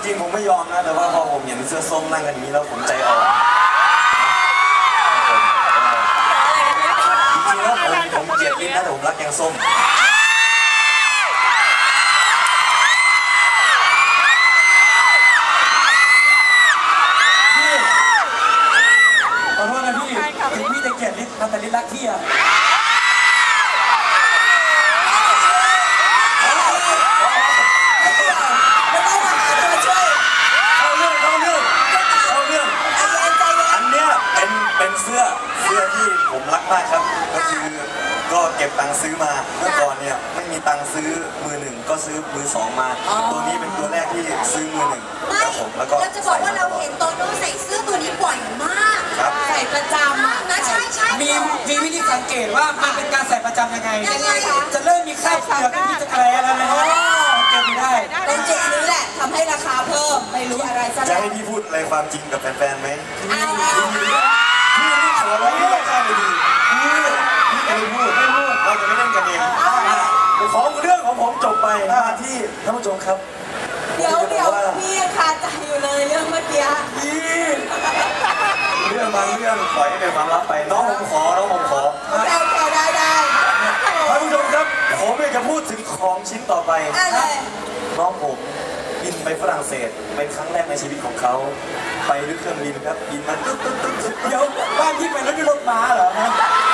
ริงผมไม่ยอมนะแต่ว่าพอผมเห็นเสื้อส้มนั่งกันอย่างนี้แล้วผมใจอ่อนจริงๆแล้วผมเกลียดลิ้นนะแต่ผมรักแกงส้มขอโทษนะพี่ถึงพี่จะเกลียดลิ้นแต่ลิ้นรักพี่อะที่ผมรักมากครับก็คือก็เก็บตังค์ซื้อมาเมื่อก่อนเนี่ยไม่มีตังค์ซื้อมือหนึ่งก็ซื้อมือสองมาตัวนี้เป็นตัวแรกที่ซื้อมือหนึ่งครับผมแล้วก็เราจะบอกว่าเราเห็นโตโน่ใส่เสื้อตัวนี้บ่อยมากใส่ประจำนะใช่มีวิธีสังเกตว่ามันเป็นการใส่ประจำยังไงจะเริ่มมีคราบเกลือที่จะแกลแล้วนะเก็บไม่ได้เป็นจุดนี้แหละทำให้ราคาเพิ่มไม่รู้อะไรซะจะให้พี่พูดอะไรความจริงกับแฟนๆไหมพี่ขอร้องไม่ข้ามเลยดีพี่จะไม่พูดเราจะไม่เล่นกันเองของเรื่องของผมจบไปมาที่ท่านผู้ชมครับเดี๋ยวพี่ยังคาใจอยู่เลยเรื่องเมื่อกี้เรื่องบางเรื่องปล่อยให้เป็นความลับไปน้องผมขอได้ท่านผู้ชมครับผมอยากจะพูดถึงของชิ้นต่อไปน้องผมบินไปฝรั่งเศสเป็นครั้งแรกในชีวิตของเขาไปด้วยเครื่องบินครับบินมาตึ๊ดเดี๋ยวบ้านที่ไปแล้วด้วยรถม้าเหรอฮะ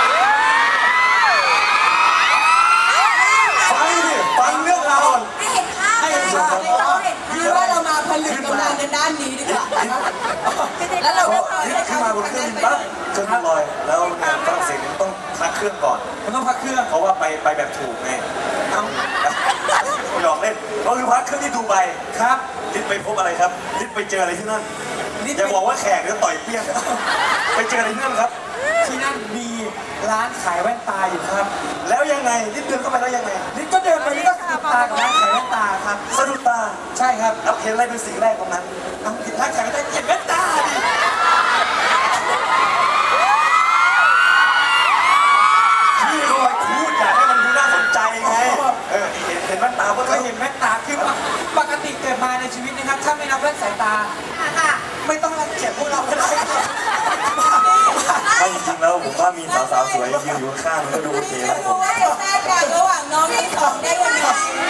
ฟังเรื่องราวให้เห็นภาพพี่ว่าเรามาผลิตกำลังในด้านนี้ดีกว่าแล้วเราก็ขึ้นมาบนเครื่องบินปั๊บเครื่องลอยแล้วเนี่ยฝรั่งเศสต้องพักเครื่องก่อนมันต้องพักเครื่องเพราะว่าไปแบบถูกไงหยอกเล่นก็คือพักเครื่องที่ดูไบครับลิศไปพบอะไรครับลิศไปเจออะไรที่นั่นอย่าบอกว่าแขกแล้วต่อยเปี้ยงไปเจออะไรที่นั่นครับที่นั่นมีร้านขายแว่นตาอยู่ครับแล้วยังไงลิศเดินเข้าไปแล้วยังไงลิศก็เดินไปนี่ก็สะดุดตากับร้านขายแว่นตาครับสะดุดตาใช่ครับแล้วเห็นอะไรเป็นสิ่งแรกตรงนั้นร้านขายแว่นตาเห็นแว่นตาพี่ก็มาพูดอยากให้มันดูน่าสนใจไงเห็นแว่นตาก็เห็นแว่นตาคือปกติเกิดมาในชีวิตนะครับถ้าไม่นับแว่นสายตาไม่ต้องรังเกียจพวกเราก็ได้จริงๆแล้วผมว่ามีสาวๆสวยยืนอยู่ข้างมันก็ดูโอเคแล้วผมแทรกกันระหว่างน้องที่สองได้ยังไง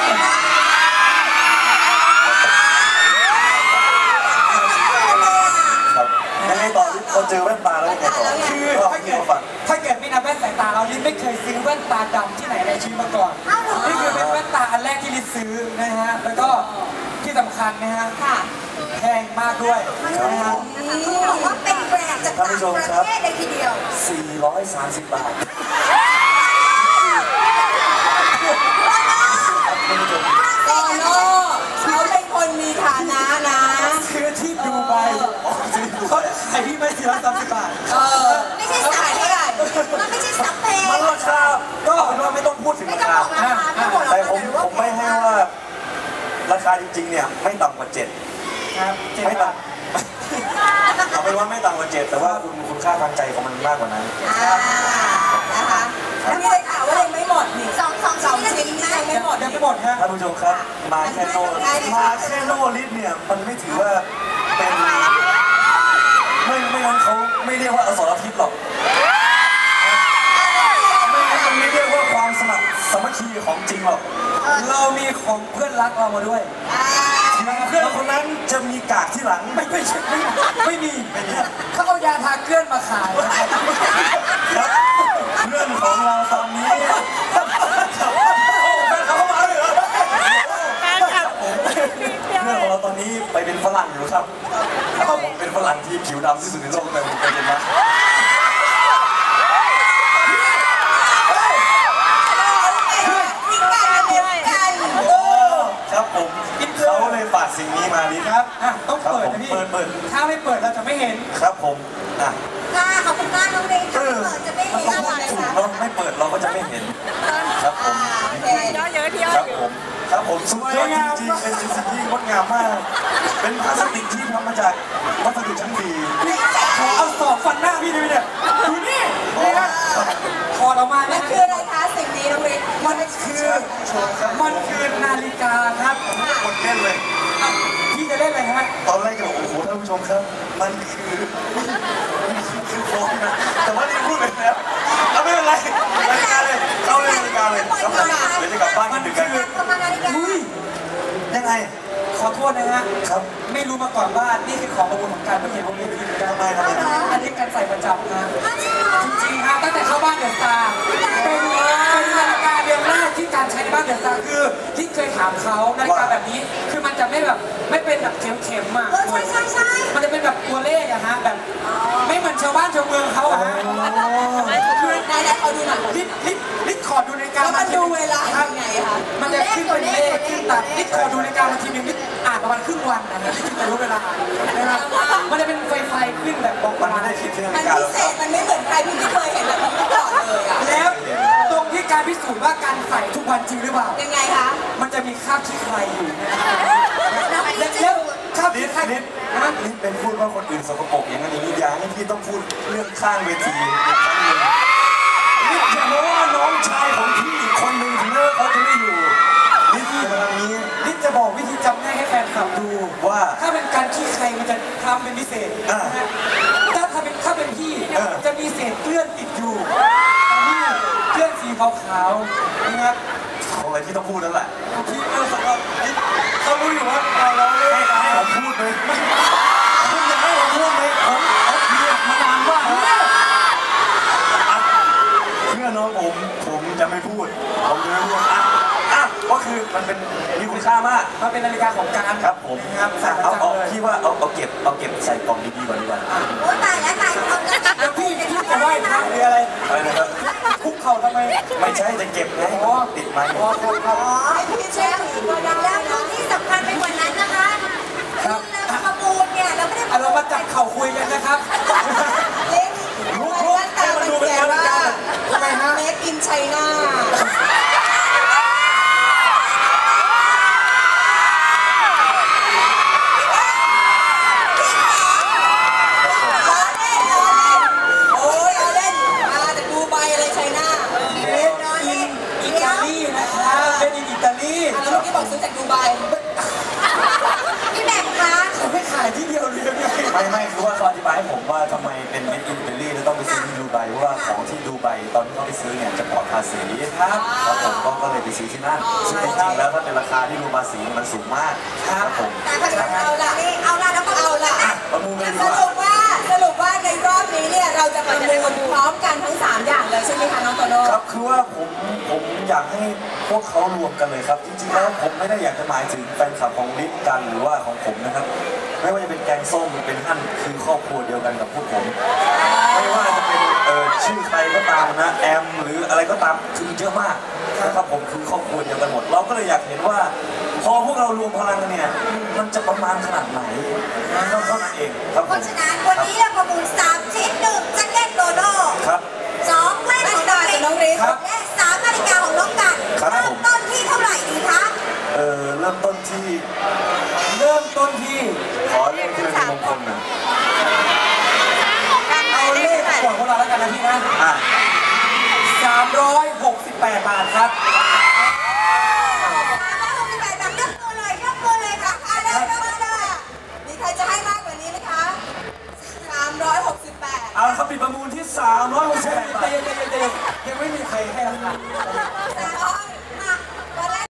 ครับยังไงต่อเราเจอแว่นตาแล้วยังไงต่อคือถ้าเกิดไม่นับแว่นสายตาเราลิ้นไม่เคยซื้อแว่นตาดำที่ไหนในชีวิตมาก่อนนี่คือเป็นแว่นตาอันแรกที่ลิ้นซื้อนะฮะแล้วก็ที่สำคัญนะฮะแพงมากด้วยนะฮะบอกว่าเป็นแบรนด์จากต่างประเทศเลยทีเดียว 430 บาทโตโน่เขาเป็นคนมีฐานะนะซื้อที่ดูไบเขาขายที่ไม่430 บาทไม่ใช่ขายเท่าไหร่มันไม่ใช่สับเพงมันราคาก็เป็นว่าไม่ต้องพูดถึงราคาแต่ผมไม่ให้ว่าราคาจริงๆเนี่ยไม่ต่ำกว่า7 ครับไม่ต่ำเอาเป็นว่าไม่ต่ำกว่า7แต่ว่าคุณค่าทางใจของมันมากกว่านั้นนะคะแล้วมีได้ข่าวว่ายังไม่หมดนี่สองชิ้นยังไม่หมดฮะท่านผู้ชมครับมาแค่โนลิสเนี่ยมันไม่ถือว่าเป็นไม่งั้นเขาไม่เรียกว่าอสรพิษหรอกไม่เรียกว่าความสมัคคีของจริงหรอกเรามีของเพื่อนรักเรามาด้วยเพื่อนคนนั้นจะมีกากที่หลังไม่มีเขาเอายาทาเกลื่อนมาขายเพื่อนของเราตอนนี้เพื่อนของเราตอนนี้ไปเป็นฝรั่งอยู่ครับผมเป็นฝรั่งที่ผิวดำที่สุดในโลกเลยผมเคยเป็นนะครับผมเขาเลยฝากสิ่งนี้มาดิครับต้องเปิดนะพี่เปิดถ้าไม่เปิดเราจะไม่เห็นครับผมกล้าเขาเป็นกล้าน้องเด็กถ้าเปิดจะไม่เห็นอะไรนะเราไม่เปิดเราก็จะไม่เห็นครับผมครับผมสุดยอดจริงๆเป็นสิ่งที่งดงามมากเป็นพลาสติกที่ทำมาจากวัสดุชั้นดีขอเอาศอกฟันหน้าพี่ด้วยเนี่ยดูนี่พอเรามาแล้วคืออะไรคะสิ่งนี้น้องเด็กมันคือนาฬิกาครับหมดเล่นเลยพี่จะเล่นอะไรฮะชมครับมันคือโฟมนะแต่ว่านี่พูดไปแล้วเอาไม่เป็นไรรายการเลยเข้าเรื่องรายการเลยครับผมเดี๋ยวจะกลับบ้านดึกกันอุ้ยยังไงขอโทษนะฮะครับไม่รู้มาก่อนว่านี่คือของประมูลของการประเคนของเวทีนะทำไมทำไมอันนี้การใส่ประจำนะจริงๆครับตั้งแต่เข้าบ้านเดอะสตาร์เป็นนาฬิกาเรือนแรกที่การใช้ในบ้านเดอะสตาร์คือที่เคยถามเขานาฬิกาแบบนี้คือมันจะไม่แบบไม่เป็นแบบเข็มๆอ่ะมันจะเป็นแบบตัวเลขอะฮะแบบไม่เหมือนชาวบ้านชาวเมืองเขาอะฮะคือไหนๆขอดูหน่อยลิดขอดูนาฬิกาแล้วมันดูเวลายังไงคะมันจะขึ้นเป็นเลขขึ้นตัดลิดขอดูนาฬิกาบางทีนึงลิดอ่านประมาณครึ่งวันนะลิดจะรู้เวลานะครับมันจะเป็นไฟขึ้นแบบบอกมันเวไม่ลาได้คิดที่นามัฬินกาพิเศษมันไม่เหมือนใครที่เคยเห็นแบบนี้มาก่อนเลยอ่ะแล้วตรงที่การพิสูจน์ว่าการใส่ทุกวันจริงหรือเปล่ายังไงคะมันจะมีคราบขี้ใครอยู่แล้วคราบนิขี้ดใครนิดนิดเป็นพูดว่าคนอื่นสกปรกอย่างนั้นอย่างนี้อยาให้พี่ต้องพูดเรื่องข้างเวทีอีกครั้งหนึ่งนิดอย่าบอกว่าน้องชายของพี่อีกคนหนึ่งถึงแม้ว่าเขาจะไม่อยู่นิดอย่ามาทำนี้ลิจะบอกวิธีจำแนกให้แฟนคลับดูว่าถ้าเป็นการขี้ใครมันจะทำเป็นพิเศษนะฮะถ้าเป็นพี่จะมีเศษเกลื่อนติดอยู่นี่เกลื่อนสีขาวๆนะครับของอะไรที่ต้องพูดนั่นแหละที่สำหรับนิดเขารู้อยู่ว่าเราเล่นให้ผมพูดไหมคุณอยากให้ผมพูดไหมผมเรียกมานานว่าเพื่อนน้องผมจะไม่พูดผมจะไม่พูดก็คือมันเป็นมีคุณค่ามากมันเป็นนาฬิกาของการครับผมนะครับสั่งประเอาจำเลยพี่ว่าเอาเก็บใส่กล่องดีๆก่อนดีกว่าแล้วพี่จะไหว้พระหรืออะไรอะไรนะครับคุกเข่าทำไมไม่ใช่จะเก็บไงติดไม้อ๋อครับครับให้พี่ช่วยถือก็ได้แล้วที่สำคัญไปกว่านั้นนะคะครับเราประมูลเนี่ยเราไม่ได้เรามาจับเข่าคุยกันนะครับเล็กรู้ว่าตามันเขียนว่าทำไมฮะเมคอินไชน่าโอ้ยเอาเล่นมาจากดูไบอะไรไชน่าเป็นอิตาลีนะครับเป็นอิตาลีแล้วเมื่อกี้บอกซื้อจากดูไบพี่แบ่งคะเขาไม่ขายที่เดียวเลยไงไม่คือว่าเขาอธิบายให้ผมว่าทำไมเป็นเมดอินอิตาลีแล้วต้องไปซื้อที่ดูไบเพราะว่าของที่ดูไบตอนที่เขาไปซื้อเนี่ยจะปลอดภาษีครับผมก็เลยไปซื้อที่นั่นซึ่งจริงๆแล้วถ้าเป็นราคาที่รวมภาษีมันสูงมากครับผมแต่ผลิตภัณฑ์เอาละแล้วก็เอาล่ะประมูลเลยดีสกว่ารุปว่าในรอบนี้เนี่ยเราจะประมูลพร้อมกันทั้ง3อย่างเลยใช่ไหมคะน้องโตโน่ครับคือว่าผมอยากให้พวกเขารวมกันเลยครับจริงๆแล้วผมไม่ได้อยากจะหมายถึงแฟนคลับของลิฟกันหรือว่าของผมนะครับไม่ว่าจะเป็นแกงส้มหรือเป็นหั่นคือครอบครัวเดียวกันกับพวกผมไม่ว่าจะเป็นชื่อใครก็ตามนะแอมหรืออะไรก็ตามคือเยอะมากนะครับผมคือครอบครัวเดียวกันหมดเราก็เลยอยากเห็นว่าพอพวกเรารวมพลังกันเนี่ยมันจะประมาณขนาดไหนเท่านั้นเองครับเพราะฉะนั้นวันนี้เราประมูล3ชิ้น1แจ็คเก็ตโดโดครับ 2แว่นของน้องริสและ3นาฬิกาของน้องกันเริ่มต้นที่เท่าไหร่ดีคะเริ่มต้นที่ ขอเลขที่เป็นมงคลนะเอาเลขก่อนของเราแล้วกันนะพี่นะ368 บาทครับ